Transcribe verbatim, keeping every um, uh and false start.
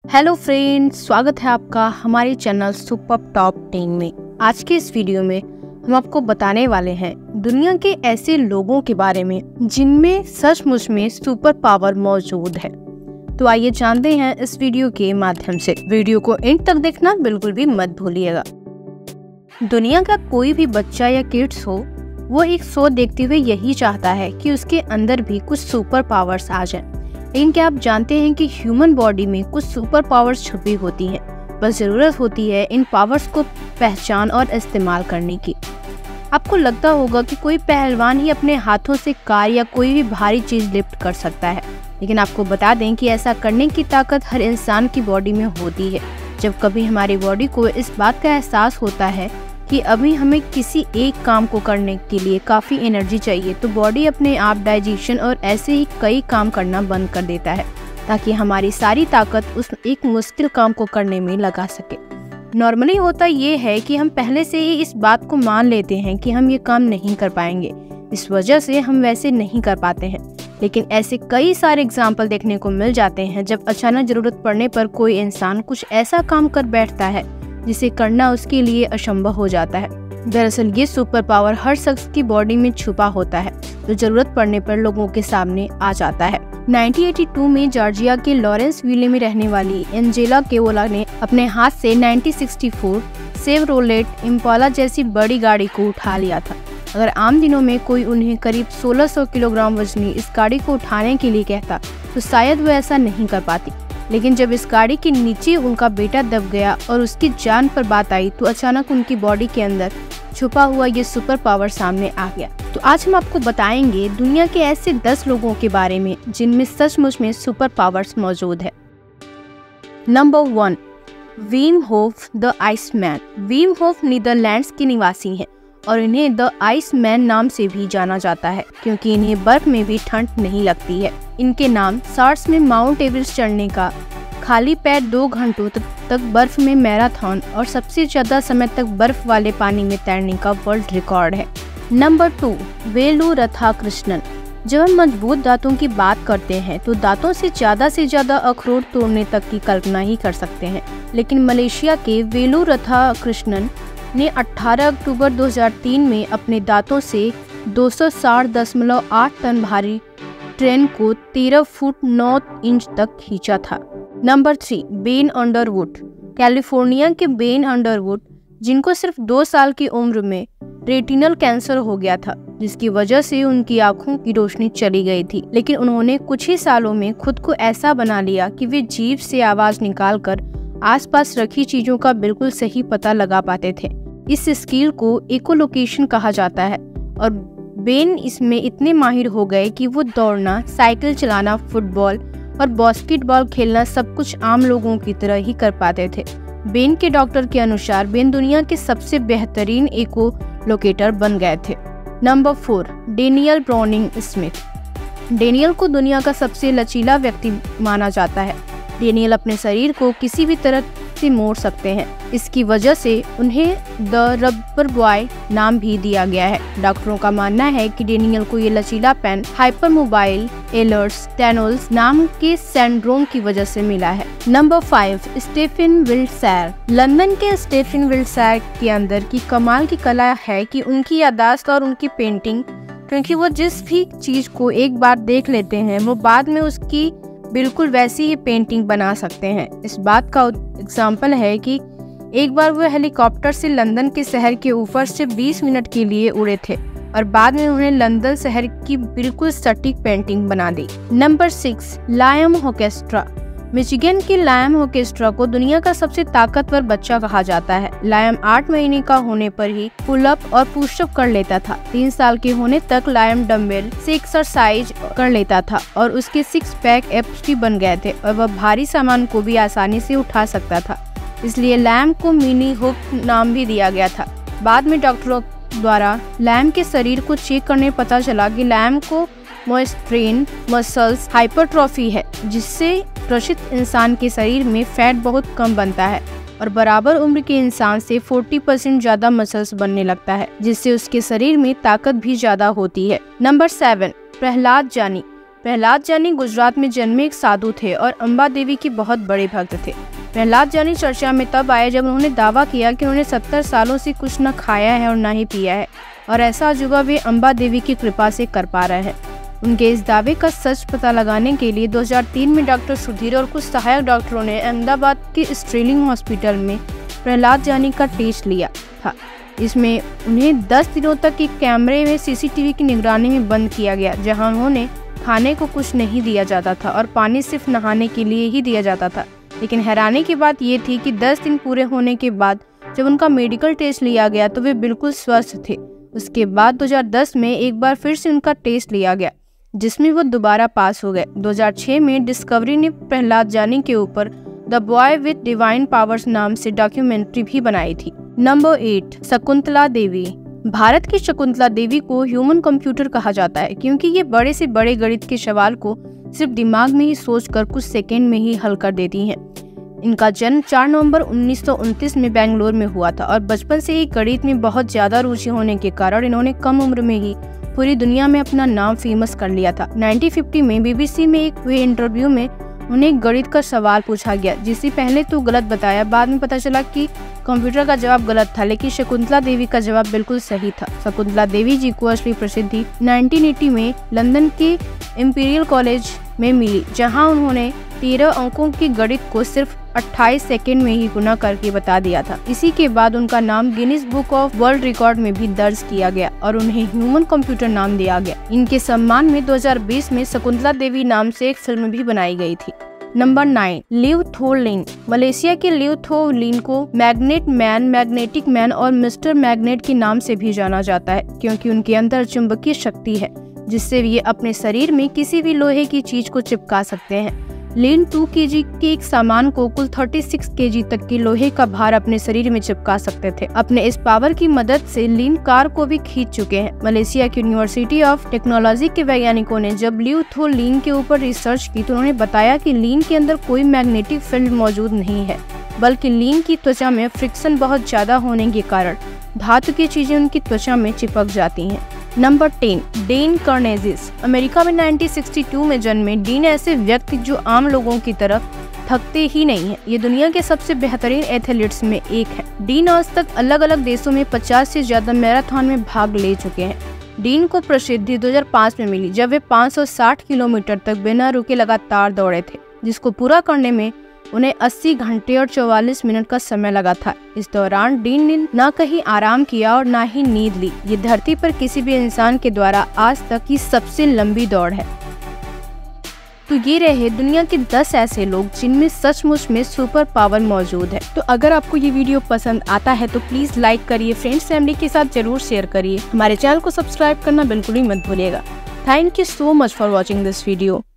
Hello friends, स्वागत है आपका हमारे चैनल सुपर टॉप टेन में। आज के इस वीडियो में हम आपको बताने वाले हैं दुनिया के ऐसे लोगों के बारे में जिनमें सचमुच में सुपर पावर मौजूद है। तो आइए जानते हैं इस वीडियो के माध्यम से। वीडियो को एंड तक देखना बिल्कुल भी मत भूलिएगा। दुनिया का कोई भी बच्चा या किड्स हो, वो एक शो देखते हुए यही चाहता है कि उसके अंदर भी कुछ सुपर पावर्स आ जाए। लेकिन क्या आप जानते हैं कि ह्यूमन बॉडी में कुछ सुपर पावर्स छुपी होती हैं, बस जरूरत होती है इन पावर्स को पहचान और इस्तेमाल करने की। आपको लगता होगा कि कोई पहलवान ही अपने हाथों से कार या कोई भी भारी चीज लिफ्ट कर सकता है, लेकिन आपको बता दें कि ऐसा करने की ताकत हर इंसान की बॉडी में होती है। जब कभी हमारी बॉडी को इस बात का एहसास होता है कि अभी हमें किसी एक काम को करने के लिए काफ़ी एनर्जी चाहिए, तो बॉडी अपने आप डाइजेशन और ऐसे ही कई काम करना बंद कर देता है ताकि हमारी सारी ताकत उस एक मुश्किल काम को करने में लगा सके। नॉर्मली होता ये है कि हम पहले से ही इस बात को मान लेते हैं कि हम ये काम नहीं कर पाएंगे, इस वजह से हम वैसे नहीं कर पाते हैं। लेकिन ऐसे कई सारे एग्जाम्पल देखने को मिल जाते हैं जब अचानक जरूरत पड़ने पर कोई इंसान कुछ ऐसा काम कर बैठता है जिसे करना उसके लिए असंभव हो जाता है। दरअसल ये सुपर पावर हर शख्स की बॉडी में छुपा होता है जो जरूरत पड़ने पर लोगों के सामने आ जाता है। उन्नीस सौ बयासी में जॉर्जिया के लॉरेंसविले में रहने वाली एंजेला केवोला ने अपने हाथ से उन्नीस सौ चौंसठ शेवरोलेट इम्पाला जैसी बड़ी गाड़ी को उठा लिया था। अगर आम दिनों में कोई उन्हें करीब सोलह सौ किलोग्राम वजनी इस गाड़ी को उठाने के लिए कहता तो शायद वो ऐसा नहीं कर पाती। लेकिन जब इस गाड़ी के नीचे उनका बेटा दब गया और उसकी जान पर बात आई तो अचानक उनकी बॉडी के अंदर छुपा हुआ ये सुपर पावर सामने आ गया। तो आज हम आपको बताएंगे दुनिया के ऐसे दस लोगों के बारे में जिनमें सचमुच में सुपर पावर्स मौजूद है। Number one, Wim Hof the Iceman. Wim Hof Netherlands के निवासी हैं और इन्हें द आइसमैन नाम से भी जाना जाता है क्योंकि इन्हें बर्फ में भी ठंड नहीं लगती है। इनके नाम शॉर्ट्स में माउंट एवरेस्ट चढ़ने का, खाली पैर दो घंटों तक, तक बर्फ में मैराथन और सबसे ज्यादा समय तक बर्फ वाले पानी में तैरने का वर्ल्ड रिकॉर्ड है। Number two, Velu Radhakrishnan. जब हम मजबूत दांतों की बात करते हैं तो दांतों से ज्यादा से ज्यादा अखरोट तोड़ने तक की कल्पना ही कर सकते हैं, लेकिन मलेशिया के वेलु राधाकृष्णन ने अठारह अक्टूबर दो हज़ार तीन में अपने दांतों से दो सौ साठ दशमलव आठ टन भारी ट्रेन को तेरह फुट नौ इंच तक खींचा था। Number three, Ben Underwood. California के बेन अंडरवुड, जिनको सिर्फ दो साल की उम्र में रेटिनल कैंसर हो गया था जिसकी वजह से उनकी आंखों की रोशनी चली गई थी, लेकिन उन्होंने कुछ ही सालों में खुद को ऐसा बना लिया कि वे जीभ से आवाज निकालकर आसपास रखी चीजों का बिल्कुल सही पता लगा पाते थे। इस स्किल को इकोलोकेशन कहा जाता है और बेन इसमें इतने माहिर हो गए कि वो दौड़ना, साइकिल चलाना, फुटबॉल और बास्केटबॉल खेलना सब कुछ आम लोगों की तरह ही कर पाते थे। बेन के डॉक्टर के अनुसार बेन दुनिया के सबसे बेहतरीन इको लोकेटर बन गए थे। Number four, Daniel Browning Smith. Daniel को दुनिया का सबसे लचीला व्यक्ति माना जाता है। डेनियल अपने शरीर को किसी भी तरह से मोड़ सकते हैं, इसकी वजह से उन्हें द रबर बॉय नाम भी दिया गया है। डॉक्टरों का मानना है कि डेनियल को ये लचीलापन हाइपरमोबाइल एलर्स टेनोल्स नाम के सिंड्रोम की वजह से मिला है। Number five, Stephen Wiltshire. London के स्टेफन विल्डसायर के अंदर की कमाल की कला है कि उनकी याददाश्त और उनकी पेंटिंग, क्योंकि वो जिस भी चीज को एक बार देख लेते हैं वो बाद में उसकी बिल्कुल वैसी ही पेंटिंग बना सकते हैं। इस बात का एग्जाम्पल है कि एक बार वो हेलीकॉप्टर से लंदन के शहर के ऊपर से बीस मिनट के लिए उड़े थे और बाद में उन्हें लंदन शहर की बिल्कुल सटीक पेंटिंग बना दी। Number six, Liam Orchestra. Michigan के लायम ऑर्केस्ट्रा को दुनिया का सबसे ताकतवर बच्चा कहा जाता है। लायम आठ महीने का होने पर ही पुल अप और पुश अप कर लेता था। तीन साल के होने तक लायम डम्बेल से एक्सरसाइज कर लेता था और उसके सिक्स पैक एब्स भी बन गए थे और वह भारी सामान को भी आसानी से उठा सकता था, इसलिए लैम को मिनी हुक नाम भी दिया गया था। बाद में डॉक्टरों द्वारा लैम के शरीर को चेक करने पता चला कि लैम को मोस्ट्रेन मसल्स हाइपरट्रॉफी है, जिससे प्रशित इंसान के शरीर में फैट बहुत कम बनता है और बराबर उम्र के इंसान से चालीस परसेंट ज्यादा मसल्स बनने लगता है, जिससे उसके शरीर में ताकत भी ज्यादा होती है। नंबर सेवन, प्रहलाद जानी। प्रहलाद जानी गुजरात में जन्मे एक साधु थे और अम्बा देवी के बहुत बड़े भक्त थे। प्रहलाद जानी चर्चा में तब आए जब उन्होंने दावा किया कि उन्होंने सत्तर सालों से कुछ न खाया है और न ही पिया है, और ऐसा अजूबा वे अम्बा देवी की कृपा से कर पा रहे हैं। उनके इस दावे का सच पता लगाने के लिए दो हज़ार तीन में डॉक्टर सुधीर और कुछ सहायक डॉक्टरों ने अहमदाबाद के स्ट्रेलिंग हॉस्पिटल में प्रहलाद जानी का टेस्ट लिया था। इसमें उन्हें दस दिनों तक एक कैमरे में सीसीटीवी की निगरानी में बंद किया गया, जहां उन्होंने खाने को कुछ नहीं दिया जाता था और पानी सिर्फ नहाने के लिए ही दिया जाता था। लेकिन हैरानी की बात ये थी कि दस दिन पूरे होने के बाद जब उनका मेडिकल टेस्ट लिया गया तो वे बिल्कुल स्वस्थ थे। उसके बाद दो हज़ार दस में एक बार फिर से उनका टेस्ट लिया गया, जिसमें वो दोबारा पास हो गए। दो हज़ार छह में डिस्कवरी ने प्रहलाद जानी के ऊपर the boy with divine powers नाम से डॉक्यूमेंट्री भी बनाई थी। Number eight, Shakuntala Devi. भारत की शकुंतला देवी को ह्यूमन कंप्यूटर कहा जाता है क्योंकि ये बड़े से बड़े गणित के सवाल को सिर्फ दिमाग में ही सोचकर कुछ सेकंड में ही हल कर देती हैं। इनका जन्म चार नवंबर उन्नीस सौ उनतीस में बेंगलोर में हुआ था और बचपन से ही गणित में बहुत ज्यादा रुचि होने के कारण इन्होंने कम उम्र में ही पूरी दुनिया में अपना नाम फेमस कर लिया था। उन्नीस सौ पचास में बीबीसी में एक हुए इंटरव्यू में उन्हें गणित का सवाल पूछा गया, जिसे पहले तो गलत बताया, बाद में पता चला कि कंप्यूटर का जवाब गलत था, लेकिन शकुंतला देवी का जवाब बिल्कुल सही था। शकुंतला देवी जी को असली प्रसिद्धि उन्नीस सौ अस्सी में लंदन के इंपीरियल कॉलेज में मिली, जहां उन्होंने तेरह अंकों की गणित को सिर्फ अट्ठाईस सेकंड में ही गुना करके बता दिया था। इसी के बाद उनका नाम Guinness book of world record में भी दर्ज किया गया और उन्हें ह्यूमन कंप्यूटर नाम दिया गया। इनके सम्मान में दो हज़ार बीस में शकुंतला देवी नाम से एक फिल्म भी बनाई गई थी। नंबर नाइन, लिव थो लिन। मलेशिया के लिव थो लिन को मैग्नेट मैन, मैग्नेटिक मैन और मिस्टर मैग्नेट के नाम से भी जाना जाता है, क्योंकि उनके अंदर चुंबकीय शक्ति है जिससे ये अपने शरीर में किसी भी लोहे की चीज को चिपका सकते हैं। लिन टू केजी के एक सामान को कुल छत्तीस केजी तक की लोहे का भार अपने शरीर में चिपका सकते थे। अपने इस पावर की मदद से लिन कार को भी खींच चुके हैं। मलेशिया की यूनिवर्सिटी ऑफ टेक्नोलॉजी के वैज्ञानिकों ने जब लिव थो लिन के ऊपर रिसर्च की तो उन्होंने बताया कि लिन के अंदर कोई मैग्नेटिक फील्ड मौजूद नहीं है, बल्कि लिन की त्वचा में फ्रिक्शन बहुत ज्यादा होने के कारण धातु की चीजें उनकी त्वचा में चिपक जाती हैं। Number ten, Dean Karnazes. America में उन्नीस सौ बासठ में जन्मे डीन ऐसे व्यक्ति जो आम लोगों की तरह थकते ही नहीं है। ये दुनिया के सबसे बेहतरीन एथलीट्स में एक है। डीन आज तक अलग अलग देशों में पचास से ज्यादा मैराथन में भाग ले चुके हैं। डीन को प्रसिद्धि दो हज़ार पाँच में मिली जब वे पाँच सौ साठ किलोमीटर तक बिना रुके लगातार दौड़े थे, जिसको पूरा करने में उन्हें अस्सी घंटे और चौवालीस मिनट का समय लगा था। इस दौरान डीन ने न कहीं आराम किया और न ही नींद ली। ये धरती पर किसी भी इंसान के द्वारा आज तक की सबसे लंबी दौड़ है। तो ये रहे दुनिया के दस ऐसे लोग जिनमें सचमुच में सुपर पावर मौजूद है। तो अगर आपको ये वीडियो पसंद आता है तो प्लीज लाइक करिए, फ्रेंड्स फैमिली के साथ जरूर शेयर करिए। हमारे चैनल को सब्सक्राइब करना बिल्कुल ही मत भूलिएगा। Thank you so much for watching this video.